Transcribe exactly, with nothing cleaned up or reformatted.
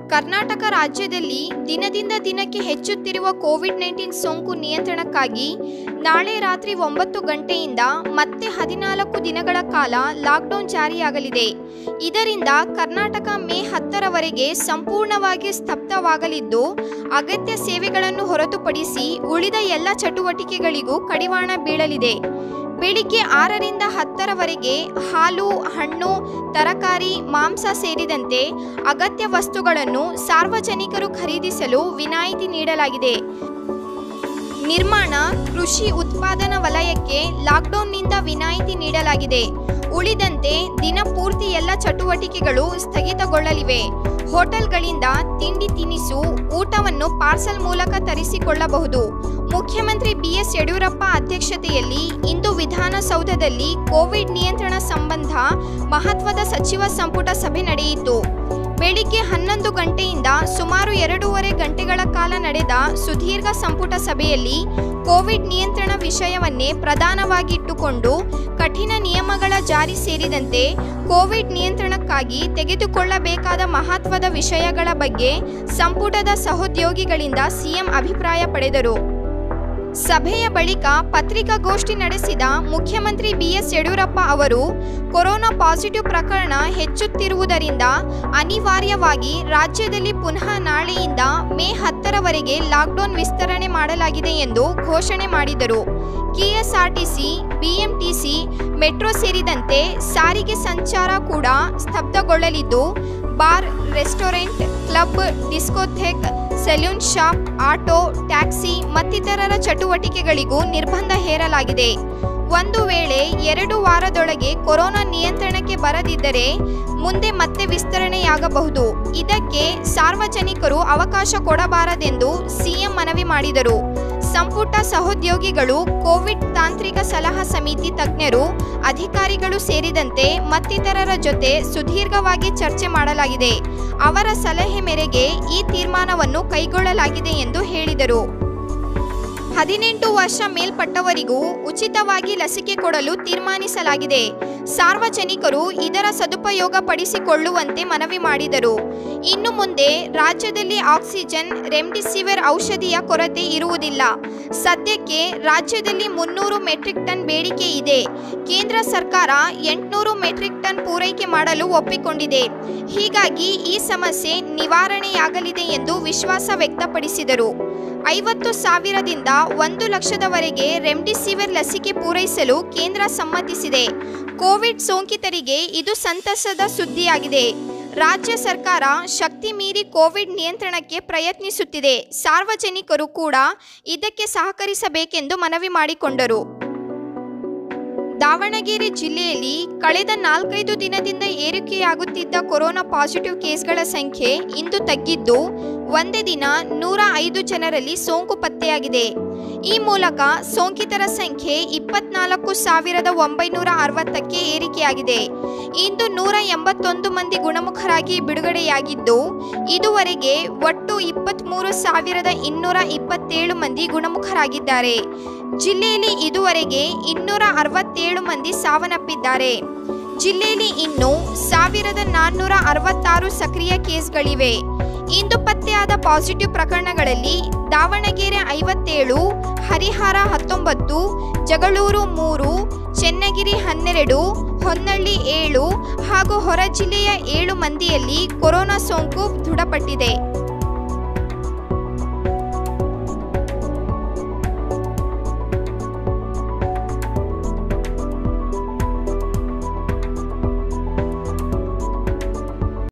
ಕರ್ನಾಟಕ ರಾಜ್ಯದಲ್ಲಿ ದಿನದಿಂದ ದಿನಕ್ಕೆ ಹೆಚ್ಚುತ್ತಿರುವ ಕೋವಿಡ್ ನೈನ್ಟೀನ್ ಸೋಂಕು ನಿಯಂತ್ರಣಕ್ಕಾಗಿ ನಾಳೆ ರಾತ್ರಿ ಒಂಬತ್ತು ಗಂಟೆಯಿಂದ ಮತ್ತೆ ಹದಿನಾಲ್ಕು ದಿನಗಳ ಕಾಲ ಲಾಕ್ಡೌನ್ ಜಾರಿಯಾಗಲಿದೆ. ಇದರಿಂದ ಕರ್ನಾಟಕ ಮೇ ಹತ್ತರವರೆಗೆ ಸಂಪೂರ್ಣವಾಗಿ ಸ್ತಬ್ಧವಾಗಲಿದ್ದು, ಅಗತ್ಯ ಸೇವೆಗಳನ್ನು ಹೊರತುಪಡಿಸಿ ಉಳಿದ ಎಲ್ಲ ಚಟುವಟಿಕೆಗಳಿಗೂ ಕಡಿವಾಣ ಬೀಳಲಿದೆ. ಬೆಳಿಗ್ಗೆ ಆರರಿಂದ ಹತ್ತರವರೆಗೆ ಹಾಲು, ಹಣ್ಣು, ತರಕಾರಿ, ಮಾಂಸ ಸೇರಿದಂತೆ ಅಗತ್ಯ ವಸ್ತುಗಳನ್ನು ಸಾರ್ವಜನಿಕರು ಖರೀದಿಸಲು ವಿನಾಯಿತಿ ನೀಡಲಾಗಿದೆ. ನಿರ್ಮಾಣ, ಕೃಷಿ ಉತ್ಪಾದನಾ ವಲಯಕ್ಕೆ ಲಾಕ್ಡೌನ್ನಿಂದ ವಿನಾಯಿತಿ ನೀಡಲಾಗಿದೆ. ಉಳಿದಂತೆ ದಿನಪೂರ್ತಿ ಎಲ್ಲ ಚಟುವಟಿಕೆಗಳು ಸ್ಥಗಿತಗೊಳ್ಳಲಿವೆ. ಹೋಟೆಲ್ಗಳಿಂದ ತಿಂಡಿ ತಿನಿಸು, ಊಟವನ್ನು ಪಾರ್ಸಲ್ ಮೂಲಕ ತರಿಸಿಕೊಳ್ಳಬಹುದು. ಮುಖ್ಯಮಂತ್ರಿ ಬಿ ಎಸ್ ಯಡಿಯೂರಪ್ಪ ಅಧ್ಯಕ್ಷತೆಯಲ್ಲಿ ಇಂದು ವಿಧಾನಸೌಧದಲ್ಲಿ ಕೋವಿಡ್ ನಿಯಂತ್ರಣ ಸಂಬಂಧ ಮಹತ್ವದ ಸಚಿವ ಸಂಪುಟ ಸಭೆ ನಡೆಯಿತು. ಬೆಳಿಗ್ಗೆ ಹನ್ನೊಂದು ಗಂಟೆಯಿಂದ ಸುಮಾರು ಎರಡೂವರೆ ಗಂಟೆಗಳ ಕಾಲ ನಡೆದ ಸುದೀರ್ಘ ಸಂಪುಟ ಸಭೆಯಲ್ಲಿ ಕೋವಿಡ್ ನಿಯಂತ್ರಣ ವಿಷಯವನ್ನೇ ಪ್ರಧಾನವಾಗಿಟ್ಟುಕೊಂಡು ಕಠಿಣ ನಿಯಮಗಳ ಜಾರಿ ಸೇರಿದಂತೆ ಕೋವಿಡ್ ನಿಯಂತ್ರಣಕ್ಕಾಗಿ ತೆಗೆದುಕೊಳ್ಳಬೇಕಾದ ಮಹತ್ವದ ವಿಷಯಗಳ ಬಗ್ಗೆ ಸಂಪುಟದ ಸಹೋದ್ಯೋಗಿಗಳಿಂದ ಸಿಎಂ ಅಭಿಪ್ರಾಯ ಪಡೆದರು. ಸಭೆಯ ಬಳಿಕ ಪತ್ರಿಕಾಗೋಷ್ಠಿ ನಡೆಸಿದ ಮುಖ್ಯಮಂತ್ರಿ ಬಿ ಎಸ್ ಯಡಿಯೂರಪ್ಪ ಅವರು, ಕೊರೋನಾ ಪಾಸಿಟಿವ್ ಪ್ರಕರಣ ಹೆಚ್ಚುತ್ತಿರುವುದರಿಂದ ಅನಿವಾರ್ಯವಾಗಿ ರಾಜ್ಯದಲ್ಲಿ ಪುನಃ ನಾಳೆಯಿಂದ ಮೇ ಹತ್ತರವರೆಗೆ ಲಾಕ್ಡೌನ್ ವಿಸ್ತರಣೆ ಮಾಡಲಾಗಿದೆ ಎಂದು ಘೋಷಣೆ ಮಾಡಿದರು. ಕೆಎಸ್ಆರ್ಟಿಸಿ, ಬಿಎಂಟಿಸಿ, ಮೆಟ್ರೋ ಸೇರಿದಂತೆ ಸಾರಿಗೆ ಸಂಚಾರ ಕೂಡ ಸ್ತಬ್ಧಗೊಳ್ಳಲಿದ್ದು, bar, restaurant, club, discotheque, salon shop, auto, taxi ಮತ್ತಿತರರ ಚಟುವಟಿಕೆಗಳಿಗೂ ನಿರ್ಬಂಧ ಹೇರಲಾಗಿದೆ. ಒಂದು ವೇಳೆ ಎರಡು ವಾರದೊಳಗೆ ಕೊರೋನಾ ನಿಯಂತ್ರಣಕ್ಕೆ ಬರದಿದ್ದರೆ ಮುಂದೆ ಮತ್ತೆ ವಿಸ್ತರಣೆಯಾಗಬಹುದು. ಇದಕ್ಕೆ ಸಾರ್ವಜನಿಕರು ಅವಕಾಶ ಕೊಡಬಾರದೆಂದು ಸಿಎಂ ಮನವಿ ಮಾಡಿದರು. ಸಂಪುಟ ಸಹೋದ್ಯೋಗಿಗಳು, ಕೋವಿಡ್ ತಾಂತ್ರಿಕ ಸಲಹಾ ಸಮಿತಿ ತಜ್ಞರು, ಅಧಿಕಾರಿಗಳು ಸೇರಿದಂತೆ ಮತ್ತಿತರರ ಜೊತೆ ಸುದೀರ್ಘವಾಗಿ ಚರ್ಚೆ ಮಾಡಲಾಗಿದೆ. ಅವರ ಸಲಹೆ ಮೇರೆಗೆ ಈ ತೀರ್ಮಾನವನ್ನು ಕೈಗೊಳ್ಳಲಾಗಿದೆ ಎಂದು ಹೇಳಿದರು. ಹದಿನೆಂಟು ವರ್ಷ ಮೇಲ್ಪಟ್ಟವರಿಗೂ ಉಚಿತವಾಗಿ ಲಸಿಕೆ ಕೊಡಲು ತೀರ್ಮಾನಿಸಲಾಗಿದೆ. ಸಾರ್ವಜನಿಕರು ಇದರ ಸದುಪಯೋಗ ಪಡಿಸಿಕೊಳ್ಳುವಂತೆ ಮನವಿ ಮಾಡಿದರು. ಇನ್ನು ಮುಂದೆ ರಾಜ್ಯದಲ್ಲಿ ಆಕ್ಸಿಜನ್, ರೆಮ್ಡಿಸಿವಿರ್ ಔಷಧಿಯ ಕೊರತೆ ಇರುವುದಿಲ್ಲ. ಸದ್ಯಕ್ಕೆ ರಾಜ್ಯದಲ್ಲಿ ಮುನ್ನೂರು ಮೆಟ್ರಿಕ್ ಟನ್ ಬೇಡಿಕೆ ಇದೆ. ಕೇಂದ್ರ ಸರ್ಕಾರ ಎಂಟುನೂರು ಮೆಟ್ರಿಕ್ ಟನ್ ಪೂರೈಕೆ ಮಾಡಲು ಒಪ್ಪಿಕೊಂಡಿದೆ. ಹೀಗಾಗಿ ಈ ಸಮಸ್ಯೆ ನಿವಾರಣೆಯಾಗಲಿದೆ ಎಂದು ವಿಶ್ವಾಸ ವ್ಯಕ್ತಪಡಿಸಿದರು. ಐವತ್ತು ಸಾವಿರದಿಂದ ಒಂದು ಲಕ್ಷದವರೆಗೆ ರೆಮ್ಡಿಸಿವಿರ್ ಲಸಿಕೆ ಪೂರೈಸಲು ಕೇಂದ್ರ ಸಮ್ಮತಿಸಿದೆ. ಕೋವಿಡ್ ಸೋಂಕಿತರಿಗೆ ಇದು ಸಂತಸದ ಸುದ್ದಿಯಾಗಿದೆ. ರಾಜ್ಯ ಸರ್ಕಾರ ಶಕ್ತಿ ಮೀರಿ ಕೋವಿಡ್ ನಿಯಂತ್ರಣಕ್ಕೆ ಪ್ರಯತ್ನಿಸುತ್ತಿದೆ. ಸಾರ್ವಜನಿಕರು ಕೂಡ ಇದಕ್ಕೆ ಸಹಕರಿಸಬೇಕೆಂದು ಮನವಿ ಮಾಡಿಕೊಂಡರು. ದಾವಣಗೆರೆ ಜಿಲ್ಲೆಯಲ್ಲಿ ಕಳೆದ ನಾಲ್ಕೈದು ದಿನದಿಂದ ಏರಿಕೆಯಾಗುತ್ತಿದ್ದ ಕೊರೋನಾ ಪಾಸಿಟಿವ್ ಕೇಸ್ಗಳ ಸಂಖ್ಯೆ ಇಂದು ತಗ್ಗಿದ್ದು, ಒಂದೇ ದಿನ ನೂರ ಐದು ಜನರಲ್ಲಿ ಸೋಂಕು ಪತ್ತೆಯಾಗಿದೆ. ಈ ಮೂಲಕ ಸೋಂಕಿತರ ಸಂಖ್ಯೆ ಇಪ್ಪತ್ನಾಲ್ಕು ಸಾವಿರದ ಒಂಬೈನೂರ ಅರವತ್ತಕ್ಕೆ ಏರಿಕೆಯಾಗಿದೆ. ಇಂದು ನೂರ ಎಂಬತ್ತೊಂದು ಮಂದಿ ಗುಣಮುಖರಾಗಿ ಬಿಡುಗಡೆಯಾಗಿದ್ದು, ಇದುವರೆಗೆ ಒಟ್ಟು ಇಪ್ಪತ್ತ್ಮೂರು ಸಾವಿರದ ಇನ್ನೂರ ಇಪ್ಪತ್ತೇಳು ಮಂದಿ ಗುಣಮುಖರಾಗಿದ್ದಾರೆ. ಜಿಲ್ಲೆಯಲ್ಲಿ ಇದುವರೆಗೆ ಇನ್ನೂರ ಅರವತ್ತೇಳು ಮಂದಿ ಸಾವನ್ನಪ್ಪಿದ್ದಾರೆ. ಜಿಲ್ಲೆಯಲ್ಲಿ ಇನ್ನು ಸಾವಿರದ ನಾನ್ನೂರ ಅರವತ್ತಾರು ಸಕ್ರಿಯ ಕೇಸ್ಗಳಿವೆ. ಇಂದು ಪತ್ತೆಯಾದ ಪಾಸಿಟಿವ್ ಪ್ರಕರಣಗಳಲ್ಲಿ ದಾವಣಗೆರೆ ಐವತ್ತೇಳು, ಹರಿಹರ ಹತ್ತೊಂಬತ್ತು, ಜಗಳೂರು ಮೂರು, ಚೆನ್ನಗಿರಿ ಹನ್ನೆರಡು, ಹೊನ್ನಳ್ಳಿ ಏಳು ಹಾಗೂ ಹೊರ ಜಿಲ್ಲೆಯ ಏಳು ಮಂದಿಯಲ್ಲಿ ಕೊರೋನಾ ಸೋಂಕು ದೃಢಪಟ್ಟಿದೆ.